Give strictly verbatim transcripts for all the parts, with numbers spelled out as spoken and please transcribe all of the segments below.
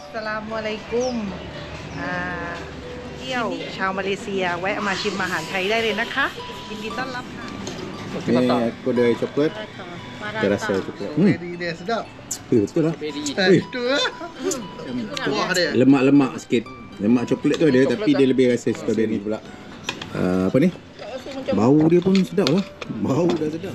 สลามุอะลัยกุมเที่ยวชาวมาเลเซียแวะมาชิมอาหารไทยได้เลยนะคะยินดีต้อนรับค่ะ Ni aku ada coklat. Kita rasa coklat. Hmm. Dia sedap. Eh, betul lah. Betul lah. Kuah dia. Lemak-lemak sikit. Lemak coklat tu ada tapi dia lebih rasa strawberry pula. Uh, apa ni? Bau dia pun sedap lah. Bau dah sedap.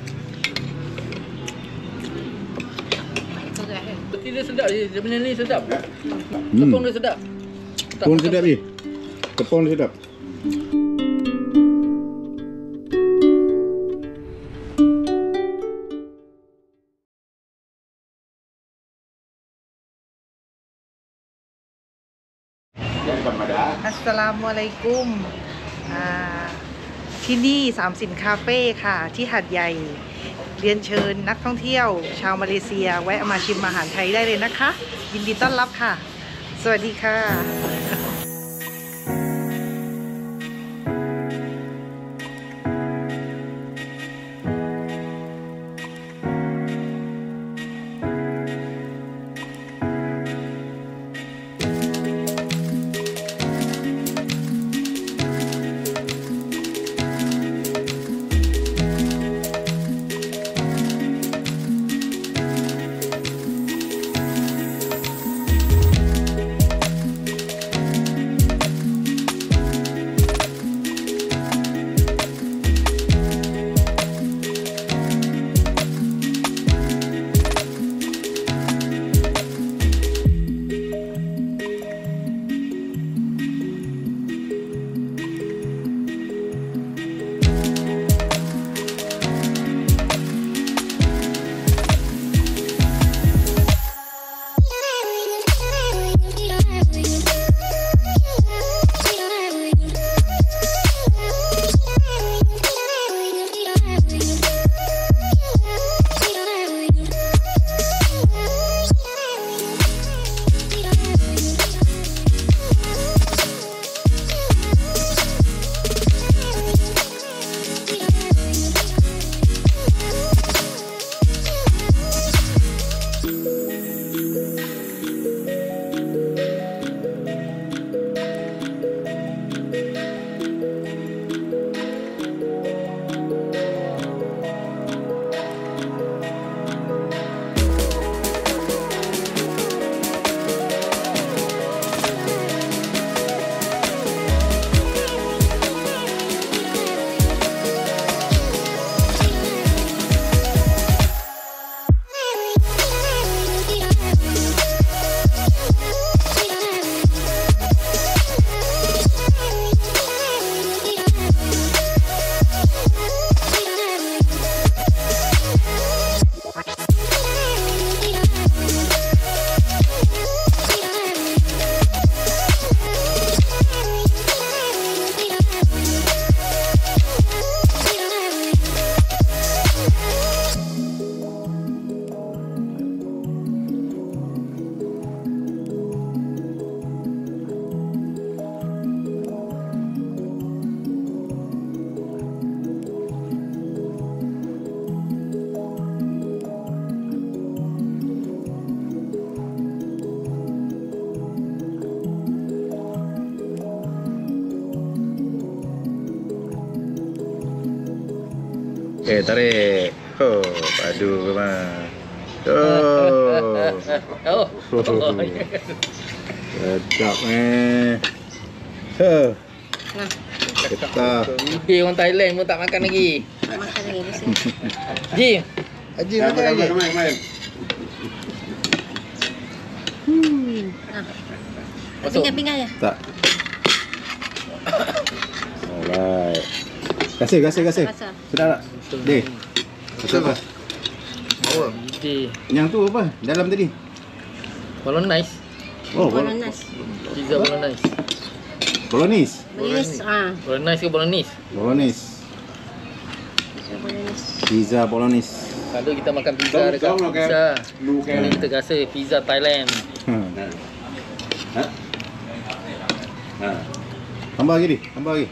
Betul dia sedap je. Dia punya ni sedap. Hmm. Tepung dia sedap. Tepung sedap ni. Tepung dia sedap. Assalamualaikum ที่นี่สามสินคาเฟ่ค่ะที่หาดใหญ่เรียนเชิญนักท่องเที่ยวชาวมาเลเซียแวะมาชิมอาหารไทยได้เลยนะคะยินดีต้อนรับค่ะสวัสดีค่ะ Okay, tarik. Oh, padu memang. Oh. Oh. Sedap eh. Huh. Nah, Ketah. Dia orang Thailand pun tak makan lagi. tak makan lagi mesti. Ji. Haji makan lagi. Nah, pinggan-pinggan ya. Tak. Alright. Kasih, kasih, kasih. Sedap tak? Deh. Betul apa? Oh. Ji. Yang tu apa? Dalam tadi. Bolognese. Oh, Bolognese. Pizza bolognese. Bolognese. Bolognese. Ah, Bolognese ke bolognese? Bolognese. Bolognese. Pizza bolognese. Selalu kita makan pizza dekat pizza. Kali kita rasa pizza Thailand. Hmm. Ha? Ha. Tambah lagi, tambah lagi.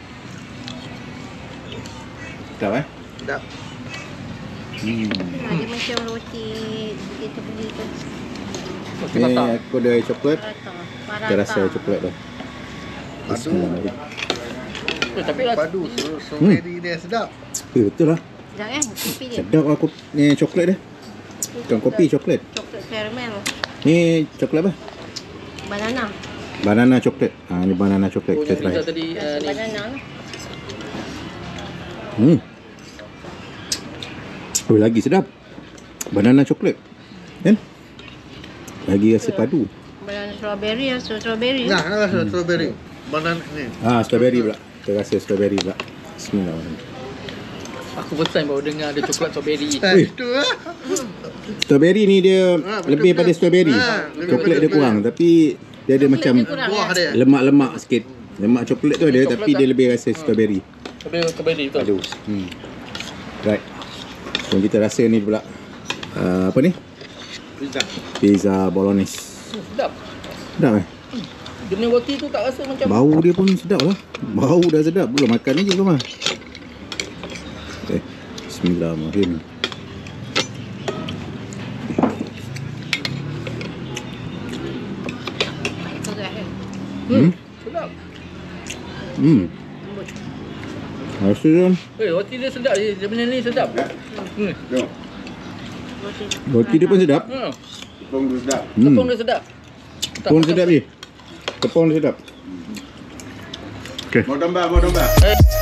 Sedap eh? Sedap. Hmm. Ada macam roti kita beli tu. Roti Ni patah. aku ada coklat. Prata. Kita rasa coklat dah. Bismillahirrahmanirrahim. Eh, tapi lah Padu so, strawberry dia sedap. Eh, betul lah. Sekejap kan, kopi dia. Sedap lah kopi, ni coklat dia. Bukan kopi, coklat. Coklat caramel. Ni coklat apa? Banana. Banana coklat. Ha, ni banana coklat. Oh, Kita yang try. pizza tadi uh, ni. Banana. Hmm. Oh, lagi sedap. Banana coklat. Kan? Lagi rasa padu. Banana strawberry, rasa strawberry. Nah, nak rasa strawberry. Banana ni. Ah, strawberry pula. Kita rasa strawberry pula. Bismillahirrahmanirrahim. Aku first time baru dengar ada coklat strawberry. Eh, itu lah. Strawberry ni dia Ah, betul, lebih betul. pada strawberry. Ah, lebih Coklat pada dia kurang tapi dia ada macam dia kurang. Buah dia. lemak-lemak sikit. Lemak coklat tu ada Coklat tapi tak? dia lebih rasa strawberry. Strawberry strawberry betul. Aduh. Hmm. Right. So kita rasa ni pula uh, apa ni? Pizza. Pizza bolognese. Hmm, sedap. Sedap eh? Dia punya roti tu tak rasa macam Bau dia pun sedap lah. Bau dah sedap. Belum makan lagi kau mah. Okay. Bismillahirrahmanirrahim. Hmm? sedap. Hmm. Rasa dia Eh, roti dia sedap. Dia dia punya ni sedap. Hmm. roti dia pun sedap. Hmm. Hmm. Tepung dia sedap. Tepung sedap ni. Tepung dia sedap. Okay. Mau tambah, mau tambah. Eh.